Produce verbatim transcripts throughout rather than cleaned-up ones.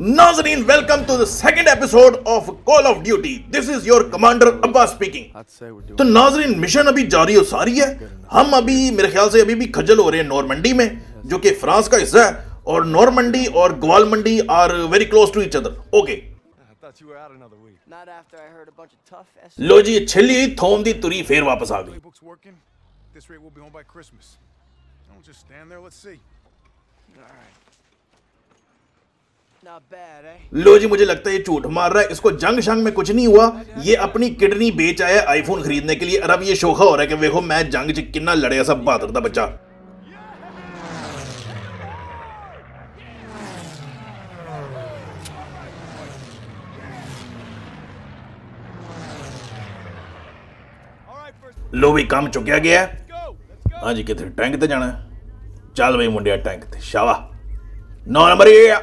नाज़रीन, welcome to the second episode of Call of Duty. This is your commander Abbas speaking. तो नाज़रीन, mission अभी जारी और सारी है। हम अभी मेरे ख्याल से अभी भी खज्जल हो रहे हैं नॉर्मंडी में, जो कि फ्रांस का हिस्सा है, और नॉर्मंडी और Gwalmandi are very close to each other. Okay, लो जी, छिली थोम दी तुरी फिर वापस आ गई। लो जी, मुझे लगता है ये झूठ मार रहा है। इसको जंग शंग में कुछ नहीं हुआ, ये अपनी किडनी बेच आया आईफोन खरीदने के लिए। और अब ये शोखा हो रहा है कि देखो मैं जंग च कितना लड़े, सब बहादुर दा बच्चा। लो भी काम चुकिया गया है। हाँ जी, कितने टैंक ते जाना है। चल भाई मुंडिया, टैंक ते शावा नौ नंबर ये।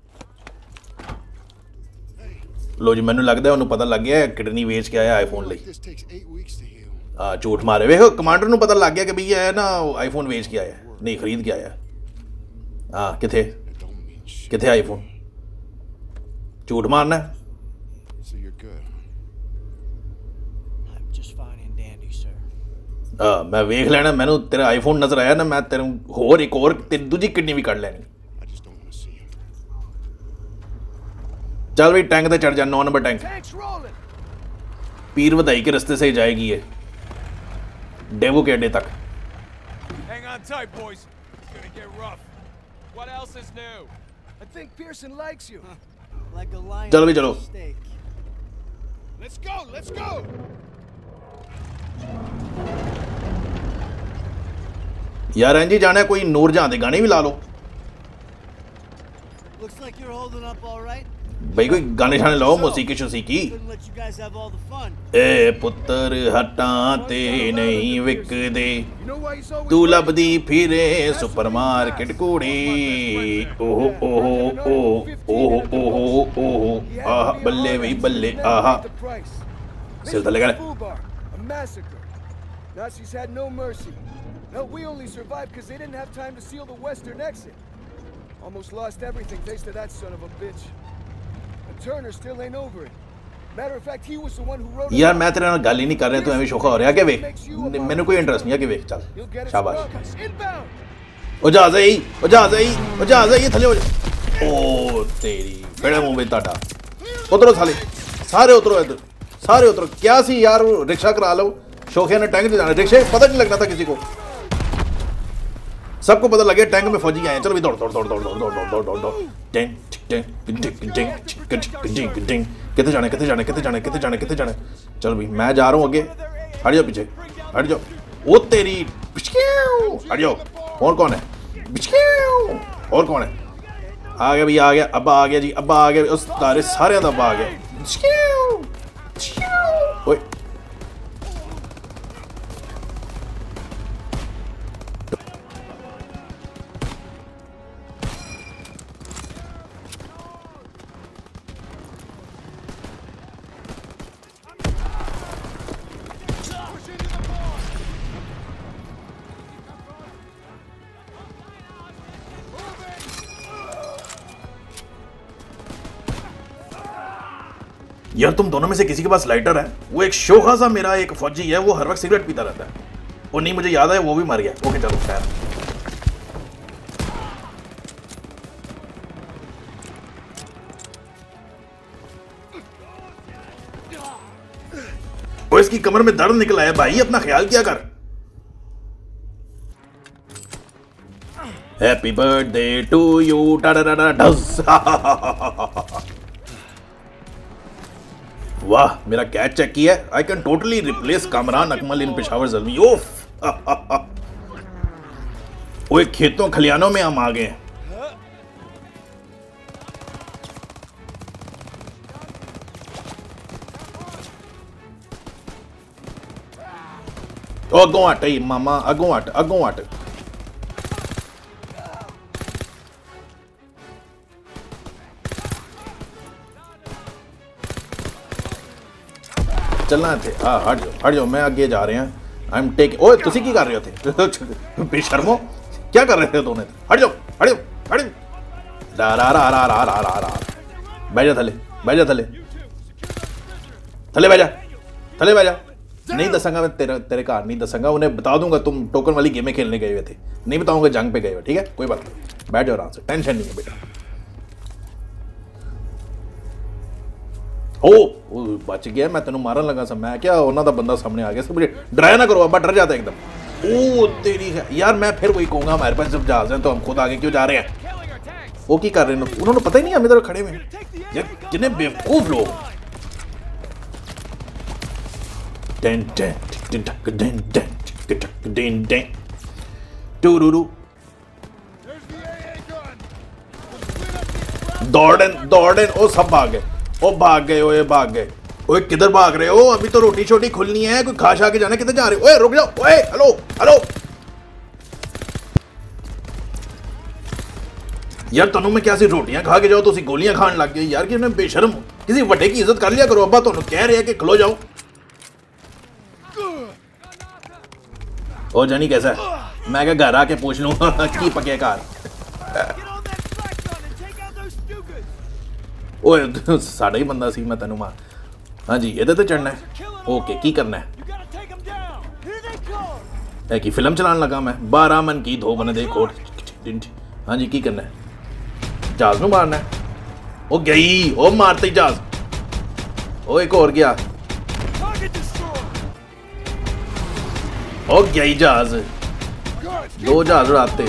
लो जी, मैनू लगता है उन्होंने पता लग गया किडनी वेच के आया आईफोन लिए। हाँ, झूठ मारे। वेखो कमांडर को पता लग गया कि भैया है ना आईफोन वेच के आया, नहीं खरीद के आया। हाँ, किथे किथे आईफोन, झूठ मारना है। हाँ, मैं वेख लेना, मैनू तेरा आईफोन नजर आया ना, मैं तेरे होर एक और तेरी दूजी किडनी भी कट लेनी। चल भाई टैंक पे चढ़ जा, नौ नंबर टैंक। पीर वधाई के रास्ते से ही जाएगी ये डेवो के अड्डे तक। चलो भाई चलो। यार एंजी जाना है, कोई नूर जहां दे गाने भी ला लो भाई, कोई गाने शाने लाओ, मौसीकी शौसीकी। ए पुत्र हटां ते नहीं विक दे, तू लभदी फिरे सुपरमार्केट कूड़ी। ओहो ओहो ओहो ओहो ओहो ओहो, आह बल्ले भाई बल्ले, आहा सिर थले गए। Nazis had no mercy. No, we only survived because they didn't have time to seal the western exit. Almost lost everything thanks to that son of a bitch. And Turner still ain't over it. Matter of fact, he was the one who wrote. यार मैं तेरे नाल गाली नहीं कर रहा, तू एवें शोखा हो रहा। क्या वे मैंने कोई इंटरेस्ट नहीं है कि वे चल शाबाश। ओ जहाज है, ओ जहाज है, ओ जहाज है, ये थले हो जा। ओ तेरी बड़े मुंह में टाटा। उतरो साले, सारे उतरो इधर, सारे उतरो। क्या सी यार, रिक्शा करा लो। शोखिया ने टैंक से जाना, रिक्शे पता नहीं लगना था किसी को, सबको पता लग गया टैंक में फौजी आए। चलो भी दौड़ दौड़ दौड़ दौड़ दौड़ दौड़ दौड़ दौड़ दौड़। टिंग टिंग टिंग टिंग टिंग टिंग टिंग। कितने जाने कितने जाने कितने जाने कितने जाने कितने जाने। चलो भाई मैं जा रहा हूँ आगे, हट जाओ पीछे, हट जाओ। ओ तेरी, हट जाओ। और कौन है, और कौन है? आ गया भैया, आ गया, अब्बा आ गया जी, अब्बा आ गया। उस तारे सारे अब्बा आ गया। ओए यार, तुम दोनों में से किसी के पास लाइटर है? वो एक शोखा सा मेरा एक फौजी है, वो हर वक्त सिगरेट पीता रहता है। वो नहीं, मुझे याद है वो भी मर गया। ओके चलो खैर। वो इसकी कमर में दर्द निकला है भाई, अपना ख्याल किया कर। Happy birthday to you. वाह, मेरा कैच चेक किया। I can totally replace Kamran Akmal in Peshawar Zalmi. ओफ, वो खेतों खलियानों में हम आ गए। ओ अगों हट मामा, अगों हट, अगों हट। चलना थे। हाँ हट जाओ, हट जाओ, मैं आगे जा रहे हैं। I am tech. ओए तुसी की कर रहे थे बेशर्मो, क्या कर रहे थे दोनों? हट जाओ, हट जाओ, हट जाओ। रा रा रा रा रा रा रा रा। बह जा थले, बह जा थले, थले बह जा, थले बह जा। नहीं दसांगा मैं तेरे तेरे घर नहीं दसांगा, उन्हें बता दूंगा तुम टोकन वाली गेमें खेलने गए हुए थे, नहीं बताऊंगा जंग पे गए हुए, ठीक है कोई बात नहीं, बैठ जाओ आराम से, टेंशन नहीं है बेटा। ओ, ओ बच गया, मैं तेन मारन लगा सा, मैं क्या उन्हों का बंदा सामने आ गया सब, मुझे डराया ना करो, अब्बा डर जाता है एकदम। ओ तेरी है यार, मैं फिर वही कहूंगा हमारे पास जब जहाज हैं तो हम खुद आगे क्यों जा रहे हैं। वो की कर रहे हैं, उन्होंने पता ही नहीं हम इधर खड़े हुए यार, कितने बेवकूफ लोग। डेन डेन डेन डेन डेन डेन डेन टूरूरू दौड़न दौड़न, ओ सब भाग गए, ओ भाग गए, ओए भाग गए। ओए किधर भाग रहे हो, अभी तो रोटी छोटी खुलनी है, कोई खा खा के जाना, किधर जा रहे हो। ओए रुक जाओ, ओए हेलो हेलो यार, तनु में क्या सी रोटियां खा के जाओ तो गोलियां खान लग गए यार, कि उन्हें बेशर्म, किसी बड़े की इज्जत कर लिया करो। अब्बा तुम कह रहे हैं कि खलो जाओ। ओ जानी कैसा है, मैं क्या घर आके पूछ लूं की पके घर। ओए साड़ा ही बंदा सी, मैं तेनू मार। हाँ जी ये तो चढ़ना है, ओके की करना है, की फिल्म चलान लगा मैं, बारह मन की दो बने दे कोट। हाँ जी की करना है, जहाज नू मारना है। ओ गई, ओ मारते जहाज। ओ एक और गया, ओ गई जहाज, दो जहाज उड़ाते,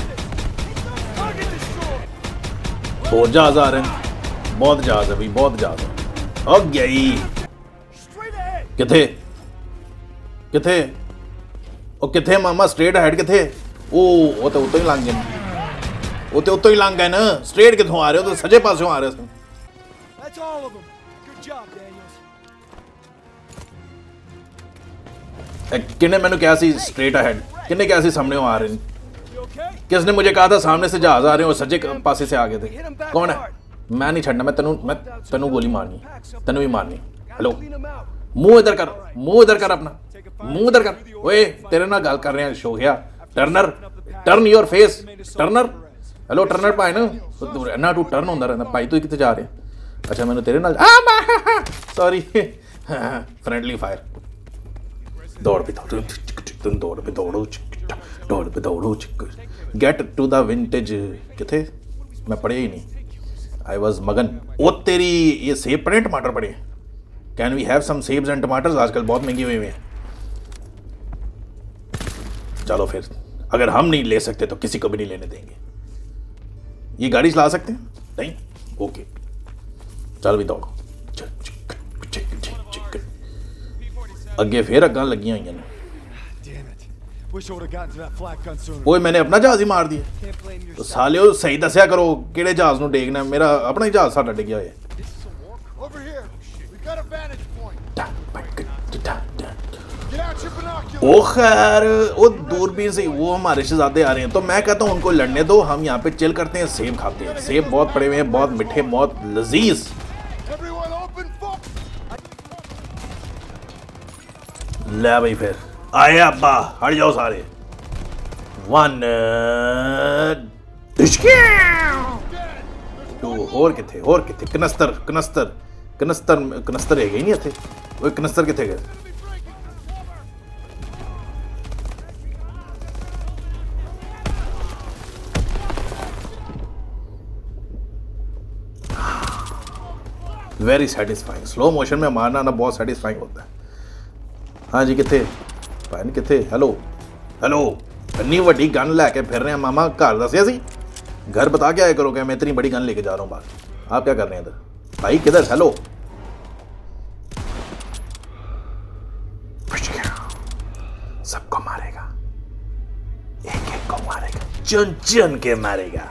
दो जहाज आ रहे हैं, बहुत जहाज है भाई, बहुत जहाज है। ओ गई किथे किथे, ओ किथे मामा, स्ट्रेट हेड किथे। ओ वो तो उतो ही लंघ गए, वो तो उतो ही लंघ गए ना, स्ट्रेट किथों आ रहे हो, तो सजे पासों आ रहे हो। किन्ने मैंने क्या सी स्ट्रेट हेड, किन्ने क्या सी सामने आ रहे हैं, किसने मुझे कहा था सामने से जहाज आ रहे हो, सजे पासे से आ गए थे। कौन है, मैं नहीं छड़ना, मैं तेनू मैं तेनू गोली मारनी, तेनू भी मारनी। हेलो मुंह इधर कर, मुंह इधर कर, अपना मुंह इधर कर। ओए तेरे ना गल कर रहे हैं शो गया, Turner turn your face, Turner. Hello Turner भाई ना ना तू टर्न होंदा रहंदा भाई, तू कितने जा रहे हैं। अच्छा मैंने तेरे नाल सॉरी फ्रेंडली फायर। दौड़ पे दौड़ो, तुम दौड़ पे दौड़ो, दौड़ पे दौड़ो, गेट टू द विंटेज। किथे मैं पढ़े ही नहीं, आई वॉज मगन। ओ तेरी ये सेब पड़े, टमाटर पड़े, कैन वी हैव सम सेब्स एंड टमाटर्स, आजकल बहुत महंगे हुए हैं। चलो फिर, अगर हम नहीं ले सकते तो किसी को भी नहीं लेने देंगे। ये गाड़ी चला सकते हैं नहीं, ओके चल भी दौड़ो। अगे फिर अग्गां लगियां हुई ने। ओए मैंने अपना जहाज ही मार दिया, तो सालियो सही दसिया करो किहड़े जहाज नूं डेगना, मेरा अपना ही जहाज साडा डिग्या होया। ओ खैर वो दूरबीन से वो हमारे शहजादे आ रहे हैं, तो मैं कहता हूँ उनको लड़ने दो, हम यहाँ पे चिल करते हैं, सेब खाते हैं। सेब बहुत पड़े हुए हैं, बहुत मीठे, बहुत लजीज। ले भाई फिर आए अब्बा, हट जाओ सारे। वन टू होर किथे, होर किथे, कनस्तर कनस्तर कनस्तर कनस्तर है ही नहीं इत्थे। ओए कनस्तर किथे गए। वेरी सेटिस्फाइंग, स्लो मोशन में मारना ना बहुत सेटिस्फाइंग होता है। हाँ जी किथे भाई किथे। हेलो हेलो इतनी वड्डी गन लैके फिर रहे हैं मामा, घर दसिया सी, घर बता के आया करो कि मैं इतनी बड़ी गन लेके जा रहा हूँ बाहर। आप क्या कर रहे हैं इधर भाई, किधर। हेलो सबको मारेगा, एक एक को मारेगा, चुन चुन के मारेगा।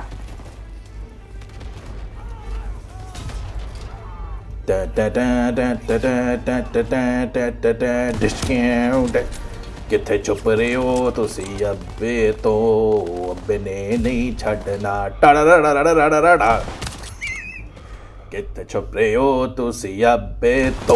किथे चुप रहे हो तुसी, अब्बे तो अब्बे ने नहीं छड़ना। टाड़ा किथे चुप रहे हो तुसी, अब्बे तो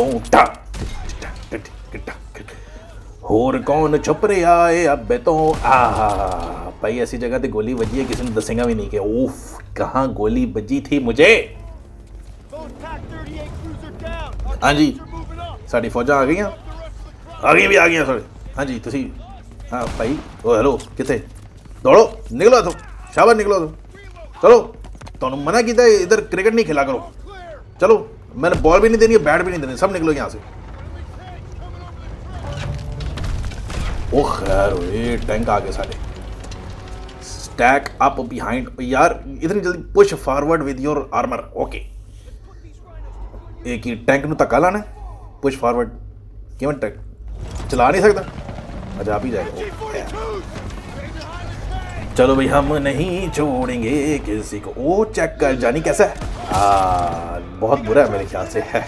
होर कौन छुप रहा है अब्बे तो। आहा भाई ऐसी जगह ते गोली बजी है, किसी ने दसेगा भी नहीं कि ओफ कहाँ गोली बजी थी मुझे। हाँ जी साड़ी फौजा आ गई आ गई भी आ गई सॉरी हाँ जी तुसी हाँ भाई ओ हेलो कितने दौड़ो निकलो तो शाबाश निकलो तो चलो तो मना किया इधर क्रिकेट नहीं खेला करो चलो मैंने बॉल भी नहीं देनी बैट भी नहीं देनी सब निकलो यहाँ से ओ खैर ये टैंक आ गए साढ़े स्टैक अप बिहाइंड यार इतनी जल्दी push forward with your armour okay एक ही टैंक ਨੂੰ ਧੱਕਾ ਲਾਣਾ पुश फॉरवर्ड क्यों टैंक चला नहीं सकता अच्छा आप ही जाएगा चलो भाई हम नहीं छोड़ेंगे किसी को ओ चेक कर जानी कैसा है आ, बहुत बुरा है मेरे ख्याल से है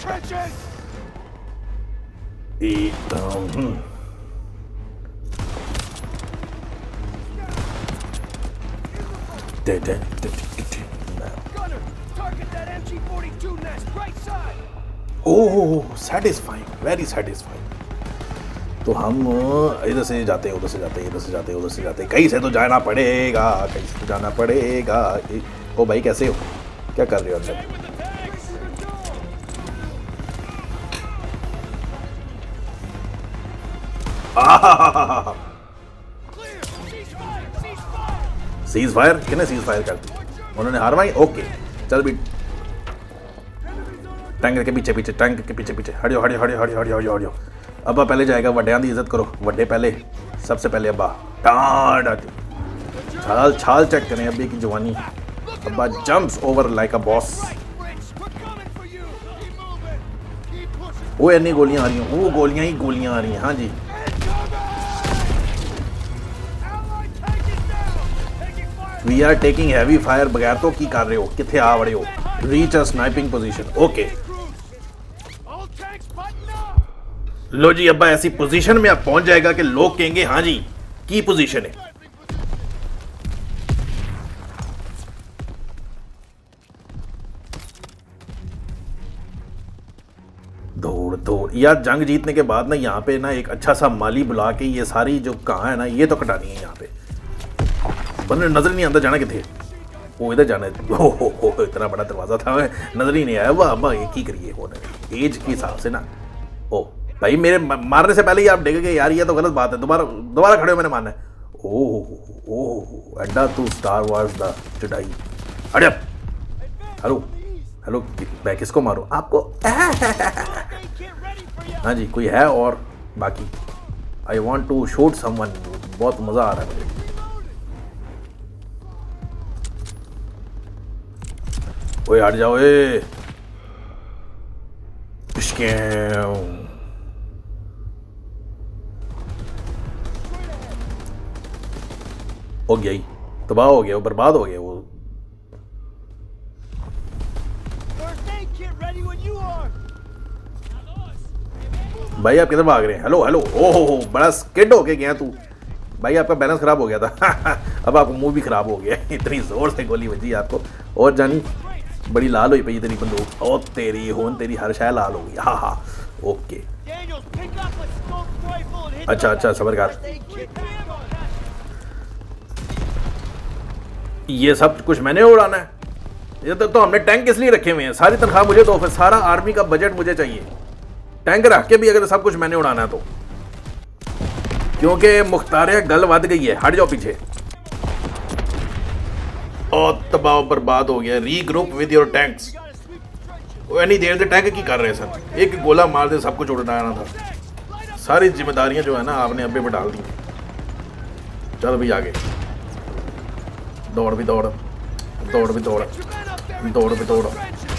दे, दे, दे, ओह सैटिस्फाइंग वेरी सैटिस्फाइंग तो हम इधर से जाते हैं उधर से जाते हैं इधर से जाते हैं उधर से जाते हैं कहीं से तो जाना पड़ेगा कहीं से तो जाना पड़ेगा ओ भाई कैसे हो क्या कर रहे हो अंदर सीज फायर कितने सीज फायर कर दी उन्होंने हार मानी ओके चल भी टैंक के पीछे पीछे टैंक के पीछे पीछे हटियो हटियो हटियो हटियो हटियो हटियो हटियो अब्बा पहले जाएगा वड्डियां की इज्जत करो वड्डे पहले सबसे पहले अब्बा टाड़ छाल छाल चेक करें अब्बे की जवानी Abba jumps over like a boss वो इतनी गोलियां आ रही हैं वो गोलियां ही गोलियां आ रही हैं हाँ जी we are taking heavy fire बगैर तो की कर रहे हो किथे आ बड़े हो reach a sniping position okay लो जी अब्बा ऐसी पोजीशन में आप पहुंच जाएगा कि लोग कहेंगे हाँ जी की पोजीशन है दौड़ दौड़ यार जंग जीतने के बाद ना यहाँ पे ना एक अच्छा सा माली बुला के ये सारी जो कहाँ है ना ये तो कटानी है यहाँ पे बंदे नजर नहीं आता जाना किथे वो इधर जाना है हो हो हो इतना बड़ा दरवाजा था नजर ही नहीं आया वाह अब्बा एक ही करिए होने एज के हिसाब से ना ओ भाई मेरे मारने से पहले ही आप डिग गए यार ये तो गलत बात है दोबारा दोबारा खड़े हो मैंने मारना है ओह ओह अड्डा तू स्टार वार्स द चढ़ाई अरे हेलो हेलो मैं किसको मारूं आपको हाँ जी कोई है और बाकी I want to shoot someone बहुत मजा आ रहा है मुझे ओए हट जाओ ए हो गया ही तबाह हो गया बर्बाद हो गया वो भाई आप किधर भाग रहे हैं हेलो हेलो ओहो हो बड़ा स्किड होके गया तू भाई आपका बैलेंस खराब हो गया था अब आपका मुंह भी खराब हो गया इतनी जोर से गोली बजी आपको और जानी बड़ी लाल हुई पई तेरी बंदूक ओ तेरी होन तेरी हर शाय लाल हो गई हाँ हाँ ओके अच्छा अच्छा सबर कर ये सब कुछ मैंने उड़ाना है ये तो, तो हमने टैंक किस लिए रखे हुए हैं सारी तनख्वाह मुझे दो फिर सारा आर्मी का बजट मुझे चाहिए टैंक रख के भी अगर सब कुछ मैंने उड़ाना है तो क्योंकि मुख्तारिया गल वध गई है हट जाओ पीछे और तबाह बर्बाद हो गया रीग्रुप विद योर टैंक्स इतनी देर से टैंक की कर रहे हैं सर एक गोला मार दे सब कुछ उड़ाना था सारी जिम्मेदारियां जो है ना आपने अब्बे पे डाल दी चलो भाई आगे दौड़ भी दौड़ दौड़ भी दौड़ दौड़ भी दौड़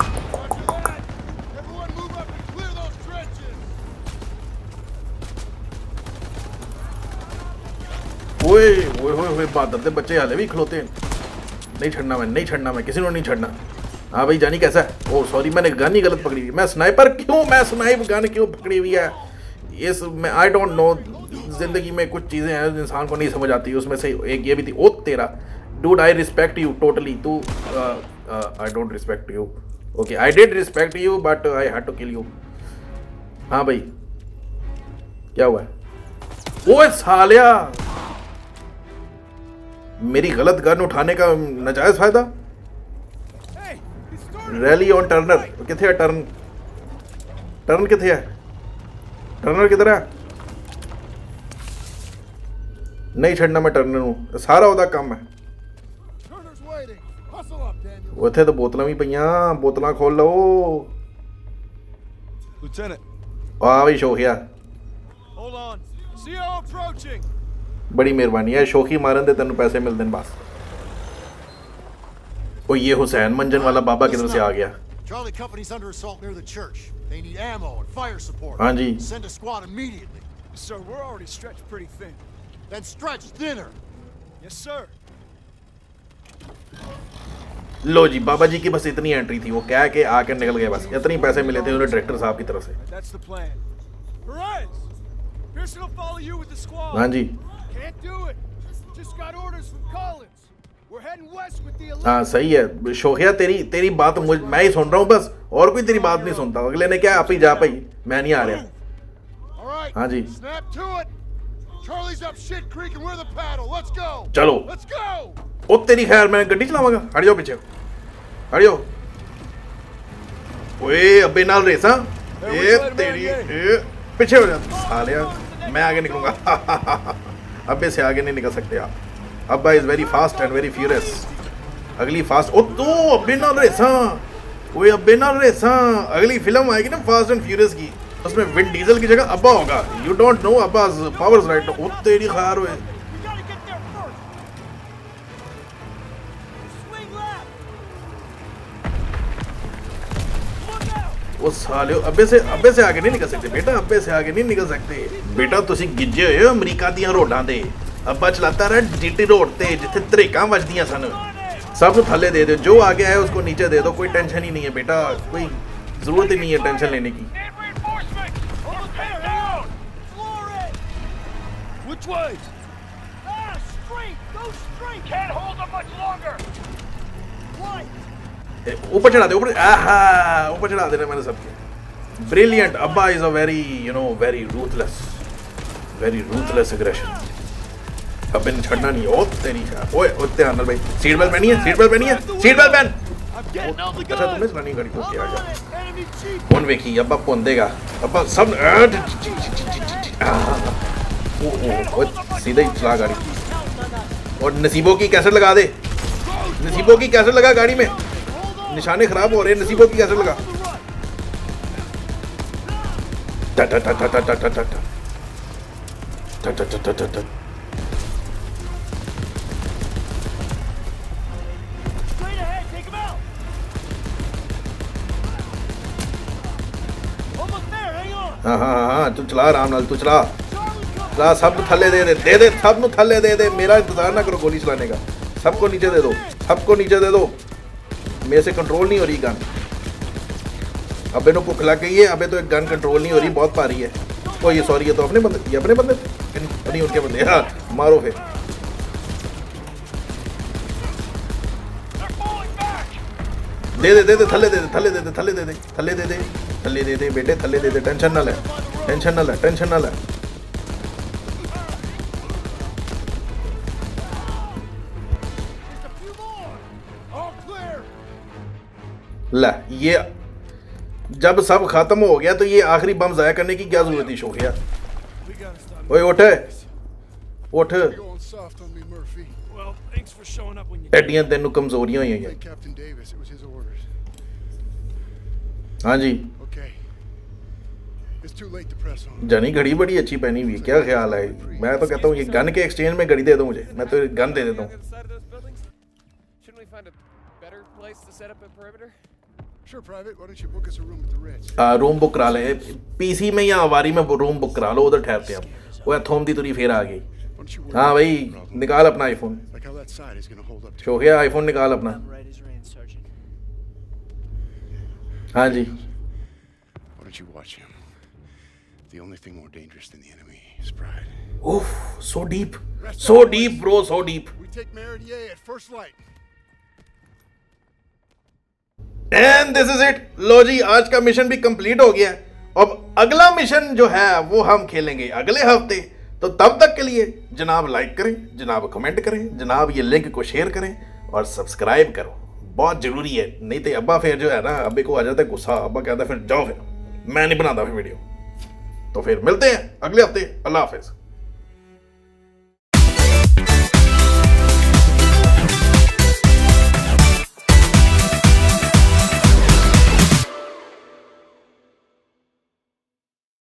ओए ओए ओए ओए बहादुर के बच्चे हाले भी खलोते हैं नहीं छड़ना मैं नहीं छड़ना मैं किसी को नहीं छड़ना हाँ भाई जानी कैसा है ओह सॉरी मैंने गन ही गलत पकड़ी हुई मैं स्नाइपर क्यों मैं स्नाइप गन क्यों पकड़ी हुई है इस मैं आई डोंट नो जिंदगी में कुछ चीज़ें हैं इंसान को नहीं समझ आती उसमें से एक ये भी थी ओ तेरा dude I respect you totally तू I don't respect you okay I did respect you but I had to kill you हाँ भाई क्या हुआ है ओए सालिया मेरी गलत गन उठाने का नाजायज फायदा रैली ऑन टर्नर किथे टर्न टर्न कितने है? टर्नर किधर है? नहीं छड़ना मैं टर्नर हूँ, सारा ਉਹਦਾ ਕੰਮ है। ਉੱਥੇ ਤਾਂ ਬੋਤਲਾਂ ਵੀ ਪਈਆਂ, ਬੋਤਲਾਂ ਖੋਲ ਲਓ। ਆ ਵੀ ਸ਼ੋਖਿਆ, बड़ी मेहरबानी है। शोखी मारन दे तेन पैसे मिलते हैं बस। ओ ये हुसैन मंजन वाला बाबा किधर से आ गया? Charlie Company's under assault near the church. They need ammo and fire support. हाँ जी। Send a squad immediately. Sir, we're already stretched pretty thin. Then stretch thinner. Yes, sir. लो जी, बाबा जी की बस इतनी एंट्री थी, वो क्या के आके निकल गए बस। इतनी पैसे मिले थे उन्हें डायरेक्टर साहब की तरफ से। That's the plan. Perez, Pearson will follow you with the squad. हाँ जी। Can't do it. Just got orders from Collins. We're heading west with the. हाँ सही है शोखिया, तेरी तेरी बात मुझ मैं ही सुन रहा हूँ बस, और कोई तेरी बात नहीं सुनता। अगले ने क्या आप ही जा पाई, मैं नहीं आ रहा। All right. हाँ जी। Snap to it. Charlie's up shit creek and we're the paddle. Let's go. चलो। Let's go. ओ तेरी खैर मैं गड्डी चलावांगा। हट जाओ पीछे, हट जाओ। ओए अबे नाल रेसा, ए तेरी ए पीछे हो जा सालिया, मैं आगे निकलूंगा। अबे से आगे नहीं निकल सकते आप। Abba is very fast and very furious. अगली फास्ट ओ तो अबे नाल रेसा, ओए अबे नाल रेसा। अगली फिल्म आएगी ना फास्ट एंड फ्यूरियस की, उसमें विन डीजल की जगह अब्बा होगा। यू डोंट नो अब्बा's पावर्स राइट। ओ तेरी खैर हुए वो साले। अब्बे से अब्बे से आगे नहीं निकल सकते बेटा, अब्बे से आगे नहीं निकल सकते बेटा। तुसी गिज्जे होए हो अमरीका दियां रोडां ते। अब्बा चलाता रहा जीटी रोड ते जिथे तरेकां वजदियां सन। सब थल्ले दे दो, जो आगे है उसको नीचे दे दो, कोई टेंशन ही नहीं है बेटा, कोई जरूरत ही नहीं है टेंशन लेने की। ऊपर चढ़ा दे, ऊपर आहा ऊपर चढ़ा देना मैंने सबके। Brilliant. Abba is a very you know very ruthless, very ruthless aggression. अब मैंने छड़ना नहीं। ओ तेरी है ओए ओ ध्यान नाल भाई, सीट बेल्ट पहनी है, सीट बेल्ट पहनी है, सीट बेल्ट पहन। अच्छा तुमने चलानी गाड़ी को क्या जा कौन वेखी अब्बा पोंदेगा अब्बा सब। ओ ओ सीधा ही चला गाड़ी। और नसीबों की कैसेट लगा दे, नसीबों की कैसेट लगा गाड़ी में, निशाने खराब हो रहे हैं। नसीबों की कैसेट लगा। टा टा टा टा टा टा टा टा टा टा टा टा टा। हाँ हाँ हाँ तू चला आराम नाल, तू चला चला। सब थल्ले दे दे दे दे सब नु थल्ले दे दे। मेरा इंतजार ना करो गोली चलाने का। सबको नीचे दे दो, सबको नीचे दे दो। मेरे से कंट्रोल नहीं हो रही गन। अबे नो भुख लग गई है, अबे तो एक गन कंट्रोल नहीं हो रही, बहुत भारी है। ओ ये सॉरी, ये तो अपने बंदे, ये अपने बंदे नहीं उनके बंदे। हाँ मारो फिर। दे दे दे दे थल्ले दे दे थल्ले दे दे थल्ले दे दे थल्ले दे दे थल्ले दे दे बेटे थल्ले दे दे। टेंशन ना ले, टेंशन ना ले, टेंशन ना ले। ला ये जब सब खत्म हो गया तो ये आखिरी बम जाया करने की क्या जरूरत थी शोखिया? ओए उठ उठ। एडियां तेनू कमजोरियां हुई हैं। हाँ जी जानी घड़ी बड़ी अच्छी पहनी हुई, क्या ख्याल है? मैं तो कहता हूँ ये गन के एक्सचेंज में घड़ी दे दो मुझे, मैं तो गन दे देता हूँ। रूम बुक करा ले पीसी में या आवारी में, रूम बुक करा लो, उधर ठहरते हैं हम। वो थोम दी तुरी फिर आ गई। हाँ भाई निकाल अपना आईफोन। शोखिया आईफोन निकाल अपना। हाँ जी Oof, so deep, so deep, bro, so deep. And this is it. लो जी आज का मिशन भी कंप्लीट हो गया। अब अगला मिशन जो है वो हम खेलेंगे अगले हफ्ते। तो तब तक के लिए जनाब लाइक करें, जनाब कमेंट करें, जनाब ये लिंक को शेयर करें और सब्सक्राइब करो, बहुत जरूरी है। नहीं तो अब्बा फिर जो है ना, अब्बे को आ जाता है गुस्सा। अब्बा कहता है फिर जाओ फिर मैं नहीं बनाता फिर वीडियो। तो फिर मिलते हैं अगले हफ्ते। अल्लाह हाफिज।